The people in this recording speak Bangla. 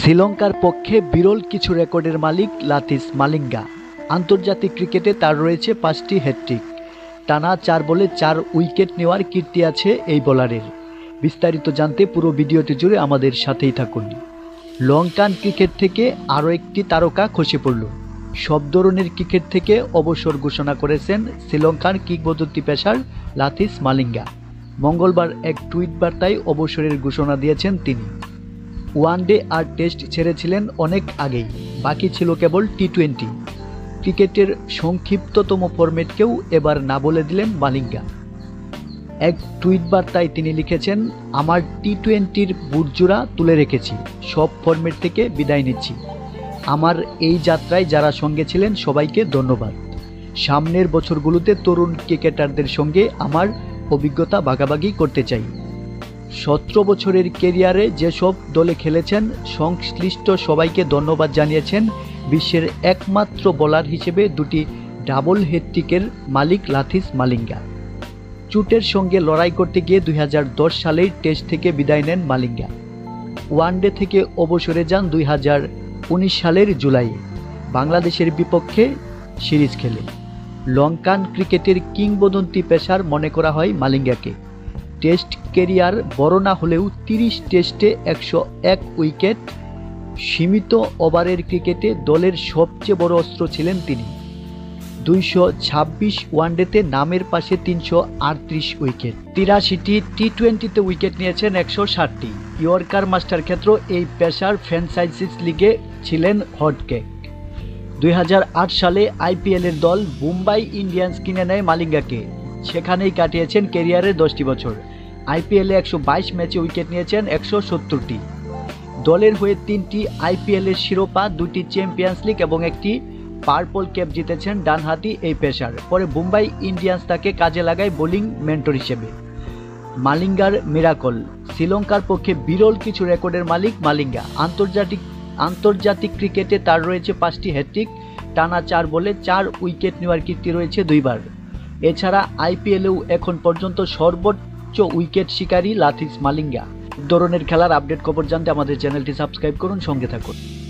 শ্রীলঙ্কার পক্ষে বিরল কিছু রেকর্ডের মালিক লাথিস মালিঙ্গা। আন্তর্জাতিক ক্রিকেটে তার রয়েছে 5টি হ্যাটট্রিক। টানা 4 বলে 4 উইকেট নেওয়ার কীর্তি আছে এই বোলারের। বিস্তারিত জানতে পুরো ভিডিওটি জুড়ে আমাদের সাথেই থাকুন। লঙ্কান ক্রিকেট থেকে আরও একটি তারকা খসে পড়ল। সব ধরনের ক্রিকেট থেকে অবসর ঘোষণা করেছেন শ্রীলঙ্কার কিংবদন্তি পেসার লাথিস মালিঙ্গা। মঙ্গলবার এক টুইট বার্তায় অবসরের ঘোষণা দিয়েছেন তিনি। ওয়ানডে আর টেস্ট ছেড়েছিলেন অনেক আগেই, বাকি ছিল কেবল টি20। ক্রিকেটের সংক্ষিপ্ততম ফরম্যাটকেও এবার না বলে দিলেন মালিঙ্গা। এক টুইট বার্তায় তিনি লিখেছেন, আমার টি20-র বুটজোড়া তুলে রেখেছি, সব ফরম্যাট থেকে বিদায় নিচ্ছি। আমার এই যাত্রায় যারা সঙ্গে ছিলেন সবাইকে ধন্যবাদ। সামনের বছরগুলোতে তরুণ ক্রিকেটারদের সঙ্গে আমার অভিজ্ঞতা ভাগাভাগি করতে চাই। 17 বছরের ক্যারিয়ারে যেসব দলে খেলেছেন সংশ্লিষ্ট সবাইকে ধন্যবাদ জানিয়েছেন বিশ্বের একমাত্র বোলার হিসেবে 2টি ডাবল হ্যাটট্রিকের মালিক লাথিস মালিঙ্গা। চোটের সঙ্গে লড়াই করতে গিয়ে 2010 সালেই টেস্ট থেকে বিদায় নেন মালিঙ্গা। ওয়ানডে থেকে অবসরে যান 2019 সালের জুলাইয়ে বাংলাদেশের বিপক্ষে সিরিজ খেলে। লঙ্কান ক্রিকেটের কিংবদন্তি পেসার মনে করা হয় মালিঙ্গাকে। টেস্ট ক্যারিয়ার বড় না হলেও 30 টেস্টে 101 উইকেট, সীমিত ওভারের ক্রিকেটে দলের সবচেয়ে বড় অস্ত্র ছিলেন তিনি। 226 ওয়ানডেতে নামের পাশে 338 উইকেট, 83টি টি20তে উইকেট নিয়েছেন 160টি। ইয়র্কার মাস্টার ক্ষেত্র এই পেসার ফ্র্যাঞ্চাইজিস লিগে ছিলেন হটকেক। 2008 সালে আইপিএলের দল মুম্বাই ইন্ডিয়ান্স কিনে নেয় মালিঙ্গাকে। সেখানেই কাটিয়েছেন ক্যারিয়ারের 10টি বছর। আইপিএলে 122 ম্যাচে উইকেট নিয়েছেন 170টি। দলের হয়ে 3টি আইপিএলের শিরোপা, 2টি চ্যাম্পিয়ন্স লিগ এবং একটি পার্পল ক্যাপ জিতেছেন ডানহাতি এই পেসার। পরে মুম্বাই ইন্ডিয়ান্স তাকে কাজে লাগায় বোলিং মেন্টর হিসেবে। মালিঙ্গার মিরাকল। শ্রীলঙ্কার পক্ষে বিরল কিছু রেকর্ডের মালিক মালিঙ্গা। আন্তর্জাতিক ক্রিকেটে তার রয়েছে 5টি হ্যাটট্রিক। টানা 4 বলে 4 উইকেট নেওয়ার কীর্তি রয়েছে 2বার। এছাড়া আইপিএলেও এখন পর্যন্ত সর্বোচ্চ উইকেট শিকারী লাথিস মালিঙ্গা। ধরনের খেলার আপডেট খবর জানতে আমাদের চ্যানেলটি সাবস্ক্রাইব করুন, সঙ্গে থাকুন।